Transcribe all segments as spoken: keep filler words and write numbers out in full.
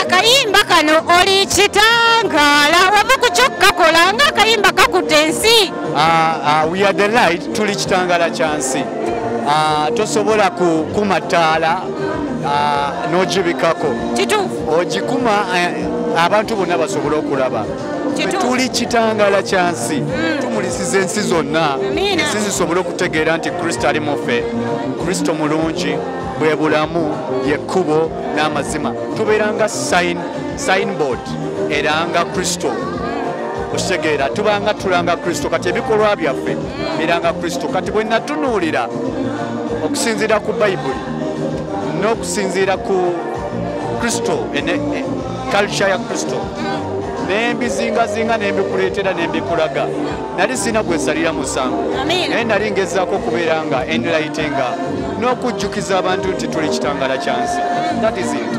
akayimba kano oli kitangala wava kukyokkakola nga akayimba kakutte ensi. We are the light tuli kitangala kyansi. Tosobola kukuma ttaala n'ogibikako. Kituufu. Ogikuma abantu bonna basobola okulaba. Tuli kitangala kyansi. Tumulisiza ensi zonna. Ensi zisobole okutegeera nti Kristo ali mu ffe. Kristo mulungi bwe bulamu yekkubo n'amazima. Tubeeranga signboard eranga Kristo. Okitegeera tubanga tulanga Kristo kati ebikolwa byaffe biranga Kristo. Kati bwe natunuulira okusinziira ku Bayibuli n'okusinziira ku Kristo culture ya Kristo nembizingazinga nembikuleetera nembikulaga nali sina gwesalira musango naye nali ngezaako okubeera nga enlightenga n'okujjukiza abantu nti tuli kitangala kyansi. That is it.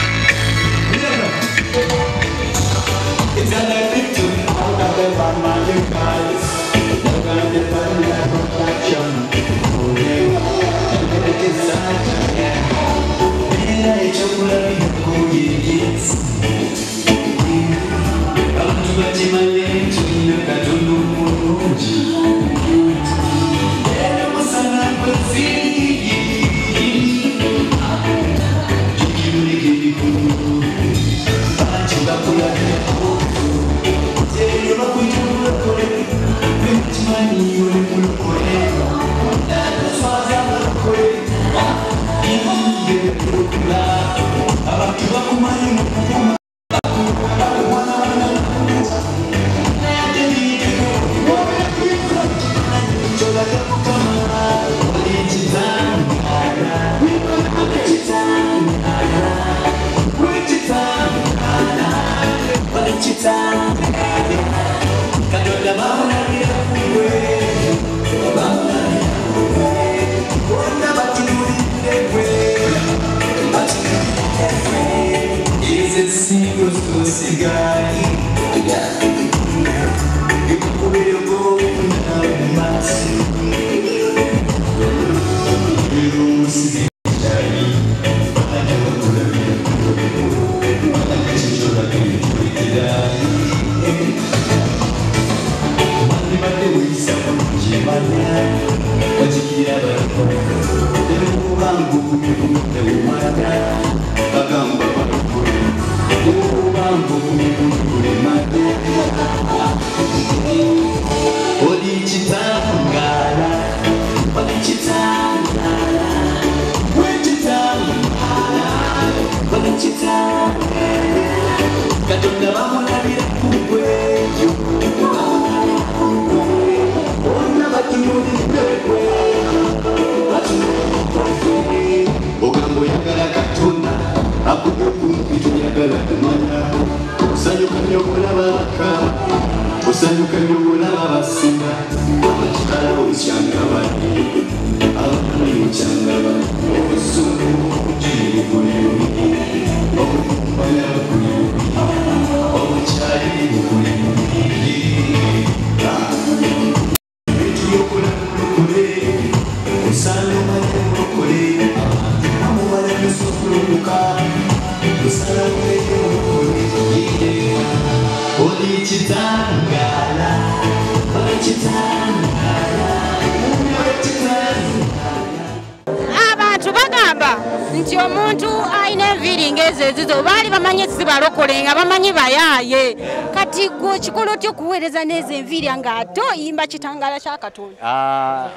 Abantu bagamba nti omuntu alina enviiri ng'ezo ezizo baali bamanyi zibalokole nga bamanyi bayaaye. Kati gwe kikola otya okuweereza n'ezo enviiri ng'ate oyimba kitangala kya Katonda?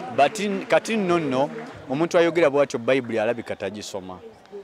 Kati nno nno omuntu ayogera bw'atyo Bayibuli alabika tagisoma.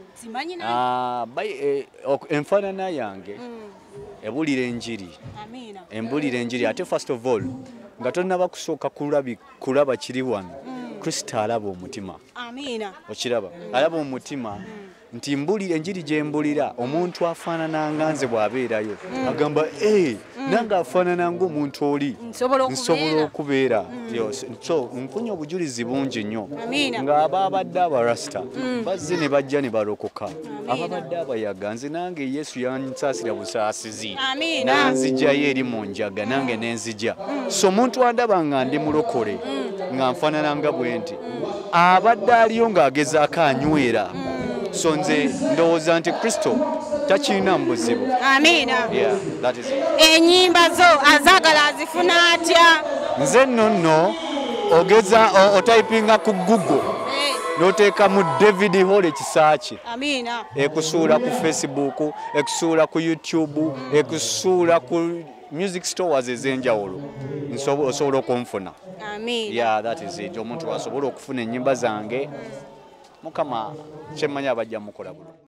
Enfaanana yange ebulira enjiri. Embulira enjiri ate first of all nga tonnaba kusooka kulaba kiri wano. Kristo alaba omutima. Okiraba alaba omutima nti mbulira enjiri gye mbulira omuntu afaanana nga nze bw'abeerayo agamba ee nange afaanana ng'omuntu oli nsobola okubeera. So nfunye obujulizi bungi nnyo ng'abaabadde abarasita bazze ne bajja ne balokoka. Ababadde abayaga nze nange Yesu yansaasira busaasizi nanzijjayo eri mu njaga nange nenzija. So omuntu andaba nga ndi mulokole nga nfaanana nga bwe nti abadde aliyo ng'agezaako anywera. So nze ndowooza nti Kristo takirina mbuzibu. Amina. Yeah, that is it. Enyimba zo azagala azifuna atya? Nze nno nno ogeza otypinga ku Google noteeka mu David Hole Kisaaki. Amina. Ekusuula ku Facebook, ekusuula ku YouTube, ekusuula ku music stores ez'enjawulo. Osobola okunfuna. Amina. Yeah, that is it. Omuntu asobola okufuna ennyimba zange. Mukama kyemmanyi abajja mukola bulungi.